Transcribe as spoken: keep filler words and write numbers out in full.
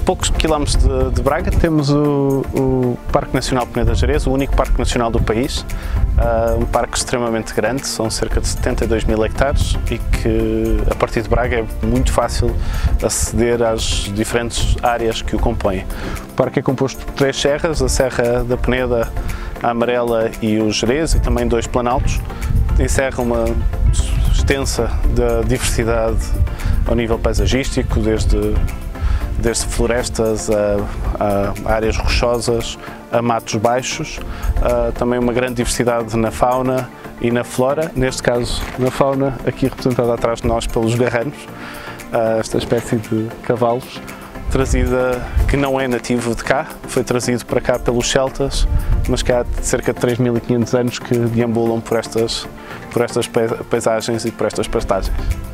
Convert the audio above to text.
poucos quilómetros de, de Braga temos o, o Parque Nacional Peneda Gerês, o único parque nacional do país, uh, um parque extremamente grande, são cerca de setenta e dois mil hectares e que a partir de Braga é muito fácil aceder às diferentes áreas que o compõem. O parque é composto por três serras, a Serra da Peneda, a Amarela e o Gerês, e também dois planaltos. Encerra uma extensa da diversidade ao nível paisagístico, desde desde florestas a, a áreas rochosas, a matos baixos, uh, também uma grande diversidade na fauna e na flora, neste caso na fauna, aqui representada atrás de nós pelos garranos, uh, esta espécie de cavalos, trazida, que não é nativo de cá, foi trazido para cá pelos celtas, mas que há cerca de três mil e quinhentos anos que deambulam por estas, por estas paisagens e por estas pastagens.